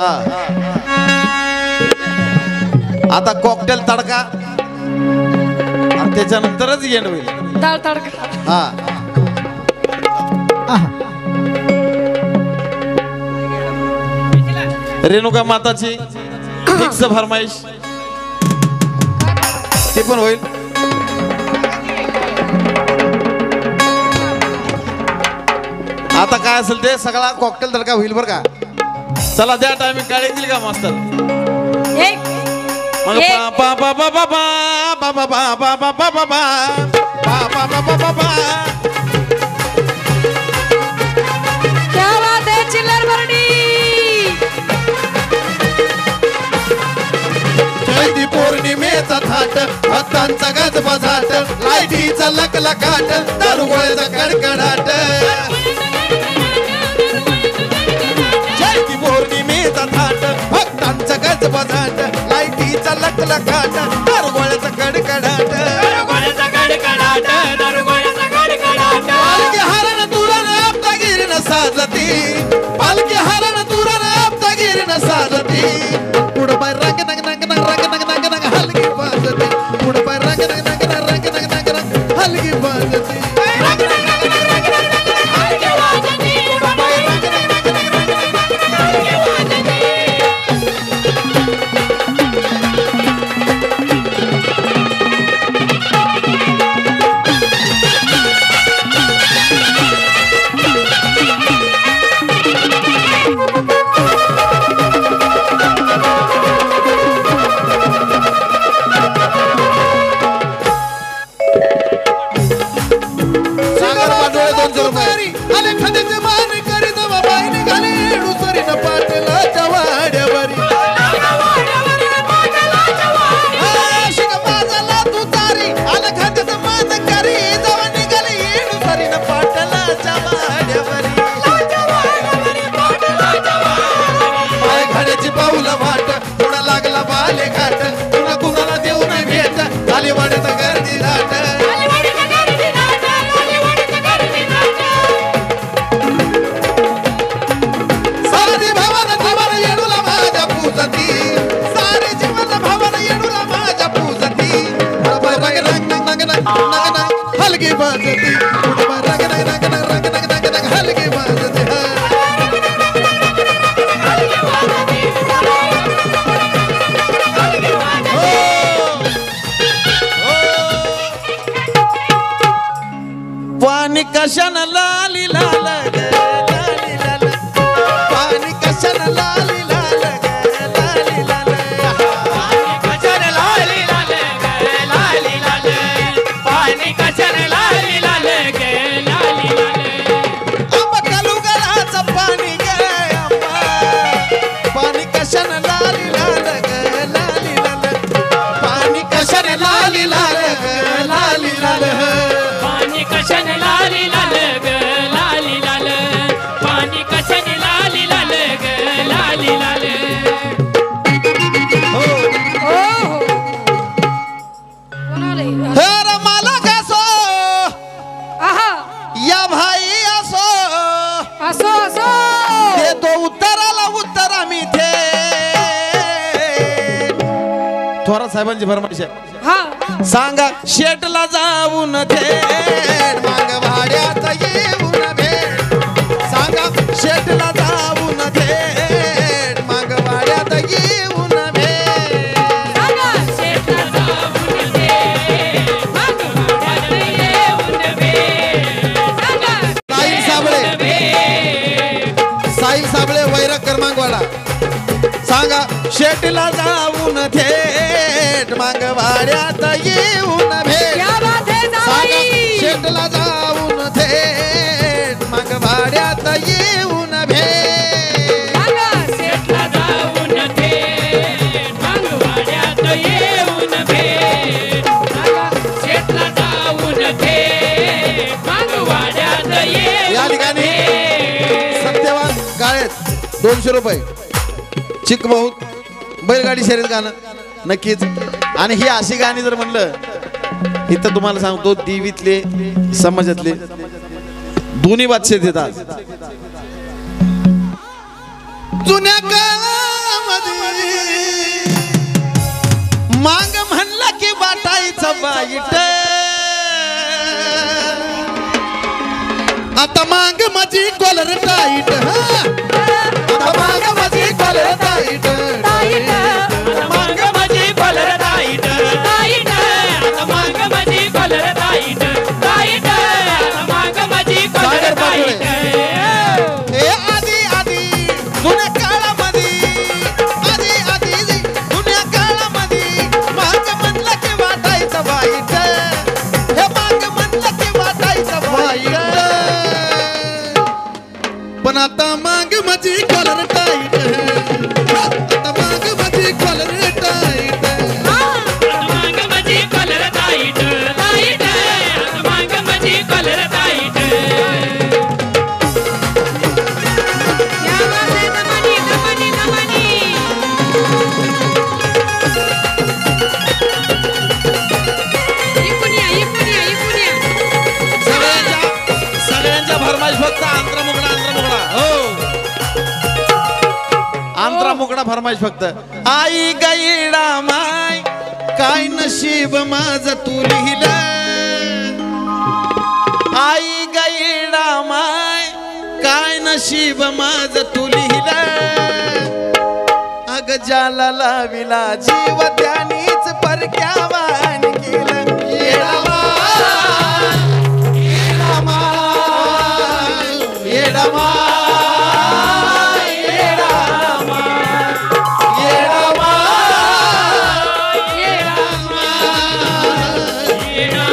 आता कॉकटेल तडका आणि त्याच्यानंतरच एंड होईल डाळ तडका. हा रेणुका माताची फिक्स फरमाईश ते पण होईल. आता काय असेल ते सगळा कॉकटेल तडका होईल बरं का. चला द्या टायमिंग काढ येतील का मास्तर. मग पा पा पा पा पा पा पा पा पा पा पा पा पा पा पा पा पा. क्या बात है चिल्लर बरडी. जयंती पौर्णिमेचा थाट भक्तांचा गजबा झाट लाईटीचा लकलकाट दरवळचा कडकडाट. जयंती पौर्णिमेचा थाट भक्तांचा गजबा झाट लाईटीचा लकलकाट दरवळचा कडकडाट. पालखी हरण तुरण आपदागिरीनं साजती पालखी हरण तुरण आपदागिरीनं साजती पुढं बाय रंग नग नग नग रंग नग नग नग हलगी बाजती पुढं बाय रंग नग नग नग रंग नग नग नग हलगी बाजती. पाणी कशान लाली लाल लाली लाल पाणी कशान लाली लाल लाली लाल कशान लाली लाल लाली लाल पाणी कशान लाली लाल लाली लाल. आंबा कालुगलाचं पाणी गे आंबा पाणी कशान लाली लाल लाली लाल पाणी कशान लाली लाल लाली लाल. पाणी कशान लाली लाल लाली लाल पाणी कशान लाली लाल लाली लाल. हर मला कसो या भाई असो असो असो देतो उत्तराला उत्तर आम्ही थे. थोरात साहेबांची फरमाईश आहे. हा सांगा शेटला जाऊन थेट माग भाड्यात येऊन भेट. सांगा शेटला जाऊन थेट माग भाड्यात येऊन भेट. सांगा शेतला जाऊन दे मग वाड्यात येऊन भेट. सांगा साहिल साबळे साहिल साबळे वैरक क्रमांकवाला. सांगा शेटला जाऊन थेट माग भाड्यात येऊन भेट. क्या बात है जावई. शेटला जाऊन थेट माग भाड्यात येऊन भेट. सांगा शेतला जाऊन दे मग वाड्यात येऊन भेट. सांगा शेतला जाऊन दे मग वाड्यात येऊन या ठिकाणी भेट. सत्यवान गाळेत 200 रुपये. चिकमहूत बैलगाडी शर्यत गाणं नक्कीच. आणि ही अशी गाणी जर म्हणलं इथं तुम्हाला सांगतो देवीतले समाजातले दोन्ही बादशे देतात. जुन्या काळात वाटायचं वाईट आता मांग माझी कॉलर टाईट आता मांग माझी कॉलर टाईट आता मांग माझी कॉलर टाईट टाईट आता मांग माझी कॉलर टाईट टाईट आता मांग माझी कॉलर टाईट ए आधी आधी जुन्या काळामध्ये आधी आधी जुन्या काळामध्ये मांग म्हणलं की वाटायचं वाईट हे मांग म्हणलं की वाटायचं वाईट पण आता मांग माझी कॉलर टाईट आता मांग माझी कॉलर टाईट आता मांग माझी कॉलर टाईट टाईट आता मांग माझी कॉलर टाईट क्या बात है दमनी दमनी दमनी इपुनिया इपुनिया इपुनिया सगळ्यांच्या भरमाईश फक्त आंध्र मुगडा हो आंध्र मुगडा फरमाईश फक्त आई गईडा माय काय नशीब माझं तू लिहिलं आई गईडा माय काय नशीब माझं तू लिहिलं अग ज्याला लाविला जीव त्यानीच परक्यावान केलं येडा माय, येडा माय, येडा माय, येडा माय, येडा माय, येडा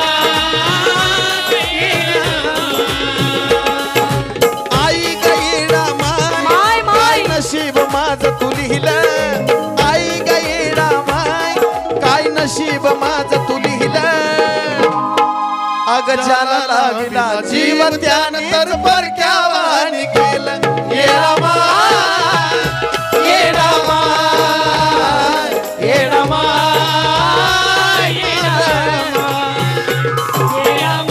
माय. आई गईडा माय काय नशीब माझं तू लिहिलं आई गईडा माय काय नशीब माझं तू लिहिलं अग ज्याला लाविला जीव त्यानंतर परक्यावानी केलं येडा माय, येडा माय, येडा माय, येडा माय.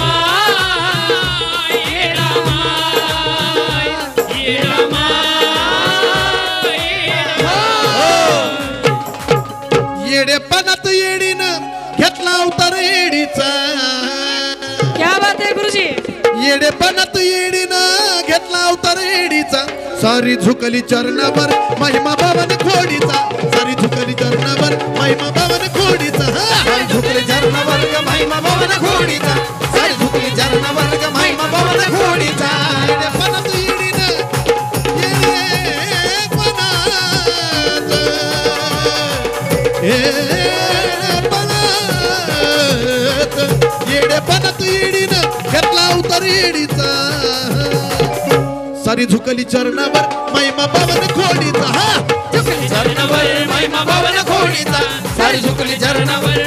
येडेपणात येडीनं घेतला अवतार येडीचा क्या बात है गुरुजी येडेपणात येडीनं घेतला अवतार येडीचा सारी झुकली चरणावर महिमा बावन खोडीचा सारी झुकली चरणावर महिमा बावन खोडीचा सारी झुकली चरणावर ग महिमा बावन खोडीचा सारी झुकली चरणावर ग महिमा बावन खोडीचा येडेपणात येडीनं येडेपणात येडीनं घेतला अवतार येडीचा सारी झुकली चरणावर महिमा बावन खोडीचा हा चरणावर महिमा बावन खोडीचा सारी झुकली चरणावर